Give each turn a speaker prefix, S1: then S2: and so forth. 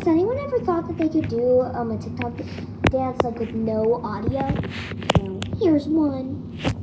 S1: anyone ever thought that they could do a TikTok dance like with no audio? Here's one.